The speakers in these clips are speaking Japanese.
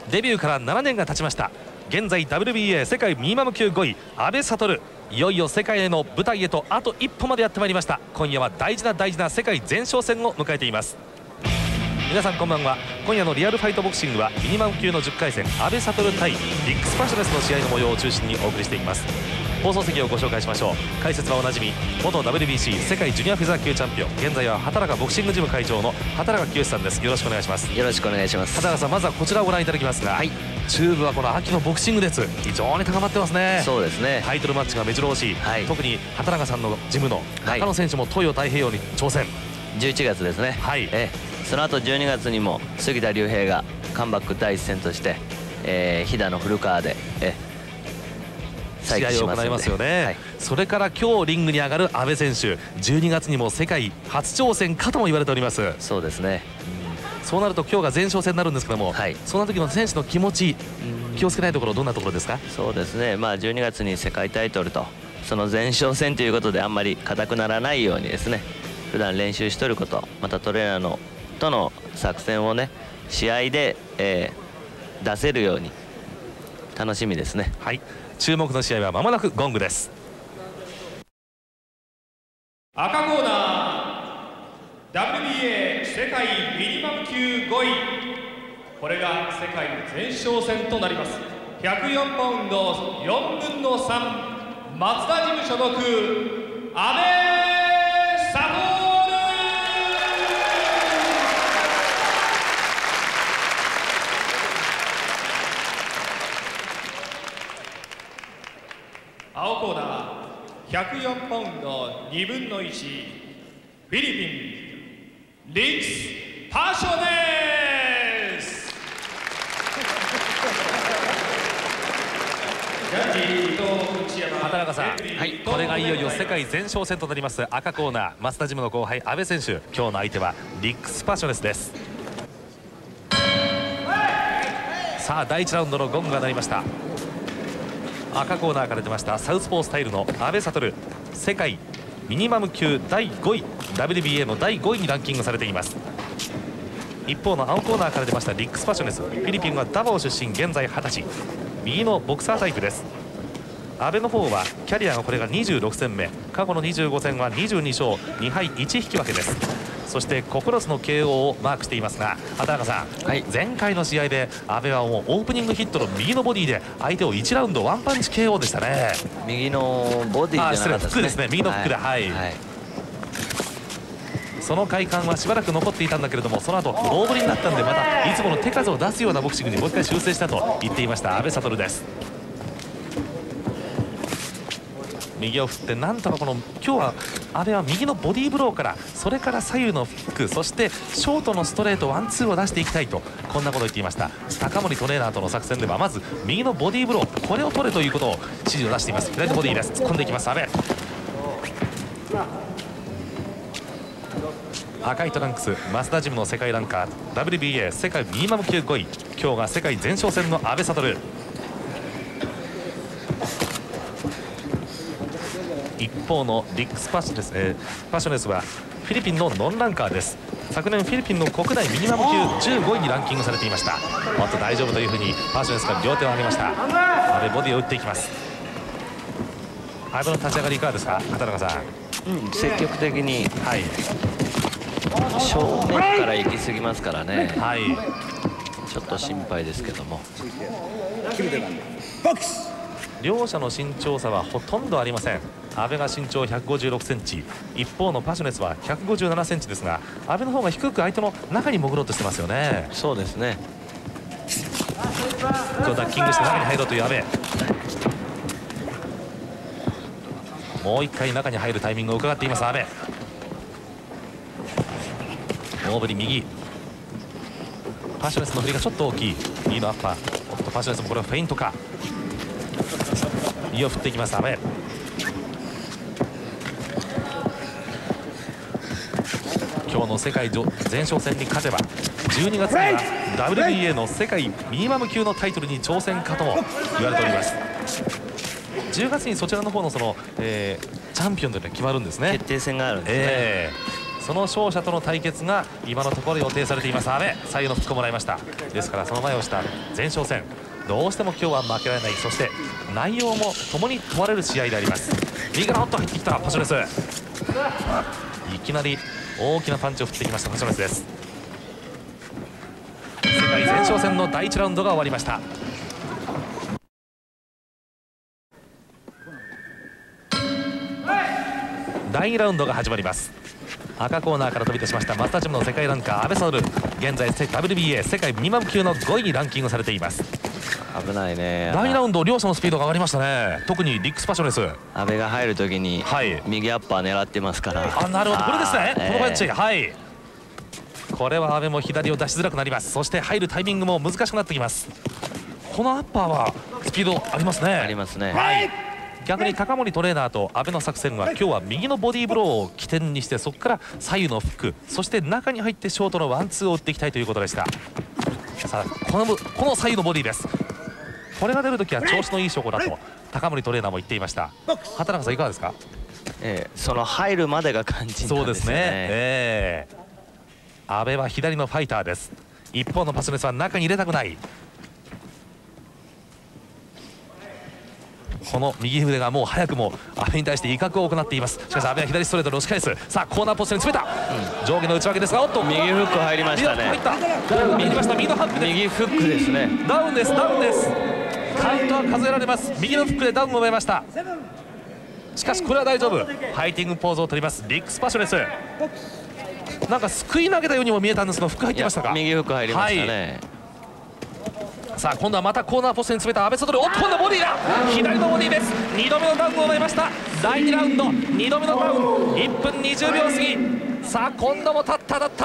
デビューから7年が経ちました。現在 WBA 世界ミニマム級5位阿部悟、いよいよ世界への舞台へとあと一歩までやってまいりました。今夜は大事な世界前哨戦を迎えています。皆さんこんばんは。今夜のリアルファイトボクシングはミニマム級の10回戦阿部悟対リックス・パショネスの試合の模様を中心にお送りしていきます。放送席をご紹介しましょう。解説はおなじみ元 WBC 世界ジュニアフェザー級チャンピオン、現在は畑中ボクシングジム会長の畑中清さんです。よろしくお願いします。 よろしくお願いします。 畑中さん、まずはこちらをご覧いただきますが、はい、中部はこの秋のボクシング熱非常に高まってますね。 そうですね。 タイトルマッチが目白押し、はい、特に畑中さんのジムの中野選手も東洋太平洋に挑戦、 11月ですね。はい、その後12月にも杉田竜平がカムバック第一戦として、飛騨の古川で試合を行いますよね。はい、それから今日リングに上がる阿部選手、12月にも世界初挑戦かとも言われております。 そうですね。 そうなると今日が前哨戦になるんですけども、はい、その時の選手の気持ち、気をつけないところどんなところですか？ そうですね、12月に世界タイトルとその前哨戦ということであんまり硬くならないようにですね、普段練習しとること、またトレーナーのとの作戦をね試合で、出せるように楽しみですね。 はい、注目の試合はまもなくゴングです。 赤コーナー WBA 世界ミニマム級5位、これが世界前哨戦となります。104パウンド4分の3、松田ジム所属阿部悟。青コーナー104パウンド2分の1、フィリピンリックス・パショネス。 畑中さん、はい、これがいよいよ世界前哨戦となります赤コーナー松田ジムの後輩阿部選手、今日の相手はリックス・パショネスです。さあ第1ラウンドのゴングが鳴りました。赤コーナーから出ましたサウスポースタイルの阿部悟、世界ミニマム級第5位 WBA の第5位にランキングされています。一方の青コーナーから出ましたリックス・パショネス、フィリピンはダボー出身、現在20歳、右のボクサータイプです。阿部の方はキャリアがこれが26戦目、過去の25戦は22勝2敗1引き分けです。そして9つの KO をマークしていますが、畑中さん、はい、前回の試合で阿部はもうオープニングヒットの右のボディで相手を1ラウンドワンパンチ KO でしたね。 右のボディじゃなかったですね。 フックですね、右のフックで、はい、はい、その快感はしばらく残っていたんだけれども、その後大振りになったんで、またいつもの手数を出すようなボクシングにもう一回修正したと言っていました阿部悟です。右を振ってなんとか今日は阿部は右のボディーブローから、それから左右のフック、そしてショートのストレートワンツーを出していきたいと、こんなことを言っていました。高森トレーナーとの作戦ではまず右のボディーブロー、これを取れということを指示を出しています。左のボディーです。突っ込んでいきます阿部。赤いトランクス増田ジムの世界ランカー WBA 世界ミニマム級5位、今日が世界前哨戦の阿部悟。一方のリックス・パショネスはフィリピンのノンランカーです。昨年フィリピンの国内ミニマム級15位にランキングされていました。もっと大丈夫というふうにパショネスが両手を上げました。阿部ボディを打っていきます。阿部の立ち上がりいかがですか畑中さん？ 積極的に、はい、正面から行き過ぎますからね、はい、ちょっと心配ですけども。 両者の身長差はほとんどありません。阿部が身長156センチ、一方のパショネスは157センチですが、阿部の方が低く相手の中に潜ろうとしてますよね。 そうですね。 ダッキングして中に入ろうという阿部。もう一回中に入るタイミングを伺っています阿部。大振り右、パショネスの振りがちょっと大きい。右のアッパー、おっとパショネスもこれはフェイントか。右を振っていきます阿部。今日の世界前哨戦に勝てば12月には WBA の世界ミニマム級のタイトルに挑戦かとも言われております。10月にそちらの方のチャンピオンというのが決まるんですね。 決定戦があるんですね。 その勝者との対決が今のところ予定されています。阿部、左右のフックをもらいました。ですからその前をした前哨戦、どうしても今日は負けられない、そして内容も共に問われる試合であります。右からホッと入ってきたパショレス、いきなり大きなパンチを振ってきましたパショレスです。世界前哨戦の第1ラウンドが終わりました。第2ラウンドが始まります。赤コーナーから飛び出しましたマスタージムの世界ランカー阿部サドル、現在 WBA 世界ミニマム級の5位にランキングされています。 危ないね。 第2ラウンド両者のスピードが上がりましたね。特にリックスパショレス、 阿部が入るときにはい右アッパー狙ってますから。 あ、なるほど、これですね、このパンチ、はい、これは阿部も左を出しづらくなります。そして入るタイミングも難しくなってきます。このアッパーはスピードありますね。 ありますね。 はい、逆に高森トレーナーと阿部の作戦は今日は右のボディーブローを起点にして、そこから左右のフック、そして中に入ってショートのワンツーを打っていきたいということでした。さあこの左右のボディです。これが出るときは調子のいい証拠だと高森トレーナーも言っていました。畑中さんいかがですか？ その入るまでが肝心なんですよね。 そうですね。阿部は左のファイターです。一方のパスレスは中に入れたくない。この右腕がもう早くも阿部に対して威嚇を行っています。しかし阿部は左ストレートで押し返す。さあコーナーポジションに詰めた、上下の内訳ですが、おっと右フック入りましたね。 右にました、右のハックです。 右フックですね。 ダウンです、ダウンです。カウントは数えられます。右のフックでダウンを奪いました。しかしこれは大丈夫。ファイティングポーズを取りますリックスパショレス。なんかすくい投げたようにも見えたんですが、フック入ってましたか？ 右フック入りましたね。 はい、さあ今度はまたコーナーポストに詰めた阿部サドル、おっと今度はボディだ、左のボディです。2度目のダウンを奪いました。第2ラウンド2度目のダウン、1分20秒過ぎ。さあ今度も立った、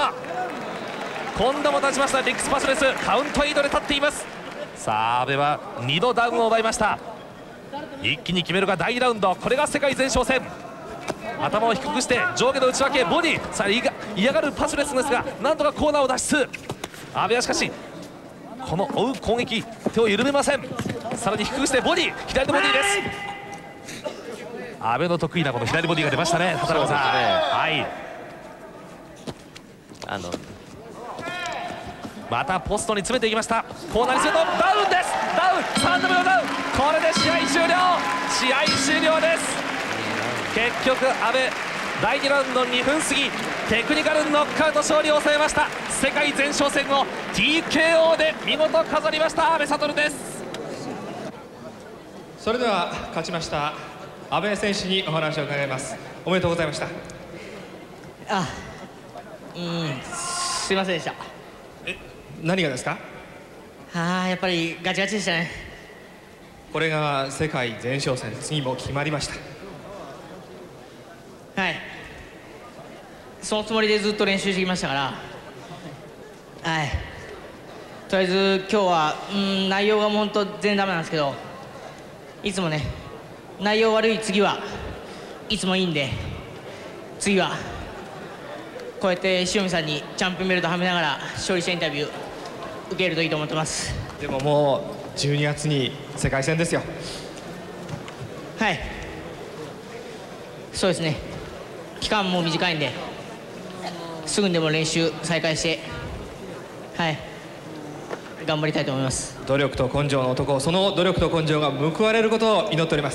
今度も立ちましたリックスパショレス、カウント8で立っています。さあ阿部は2度ダウンを奪いました。一気に決めるが第2ラウンド、これが世界前哨戦。頭を低くして上下の内訳ボディ、さあ嫌がるパショレスですが、なんとかコーナーを脱出。阿部はしかしこの追う攻撃手を緩めません。さらに低くしてボディ、左のボディです。阿部の得意なこの左ボディが出ましたね、畑中さん。はい、またポストに詰めていきました。コーナーにするとダウンです。ダウン、3度目のダウン、これで試合終了です。結局阿部第2ラウンド2分過ぎ、テクニカルノックアウト勝利を収めました。世界前哨戦を TKO で見事飾りました阿部サドルです。 それでは勝ちました阿部選手にお話を伺います。おめでとうございました。 すいませんでした。 何がですか？ やっぱりガチガチでしたね。 これが世界前哨戦、次も決まりました。 はい、そのつもりでずっと練習してきましたから、はい、とりあえず今日は内容がもう本当全然ダメなんですけど、いつもね内容悪い次はいつもいいんで、次はこうやって塩見さんにチャンピオンベルトはめながら勝利したインタビュー受けるといいと思ってます。 でももう12月に世界戦ですよ。 はい、そうですね、期間も短いんですぐにでも練習再開して、はい、頑張りたいと思います。 努力と根性の男、その努力と根性が報われることを祈っております。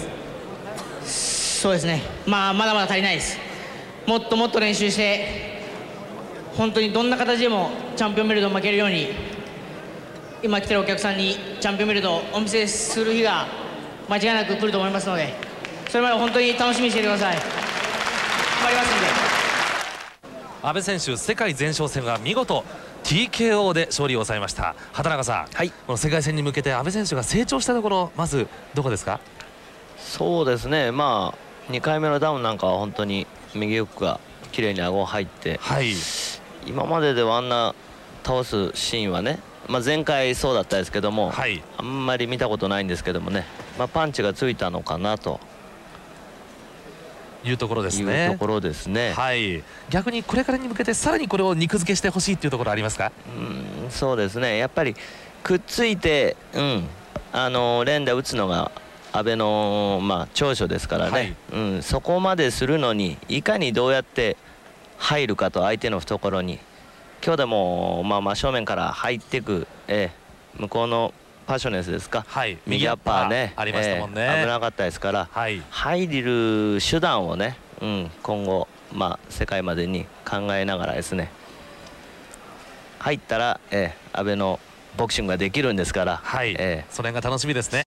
そうですね、まだまだ足りないです。もっともっと練習して本当にどんな形でもチャンピオンベルトを負けるように、今来てるお客さんにチャンピオンベルトをお見せする日が間違いなく来ると思いますので、それまで本当に楽しみにしていてください。頑張りますんで。 阿部選手、世界前哨戦は見事 TKO で勝利を収めました。畑中さん、はい、この世界戦に向けて阿部選手が成長したところ、まずどこですか？ そうですね、2回目のダウンなんかは本当に右フックが綺麗に顎入って、はい、今までではあんな倒すシーンはね、前回そうだったですけども、はい、あんまり見たことないんですけどもね、パンチがついたのかなというところですね。はい。逆にこれからに向けてさらにこれを肉付けしてほしいっていうところありますか？ そうですね。やっぱりくっついて、連打打つのが阿部の長所ですからね。はい、そこまでするのにいかにどうやって入るかと、相手の懐に。今日でも、真正面から入っていく、向こうのパッショネスですか、 はい、 右アッパーね、 ありましたもんね、 危なかったですから、 はい、 入る手段をね、今後、世界までに考えながらですね、入ったら、阿部のボクシングができるんですから、 はい、それが楽しみですね。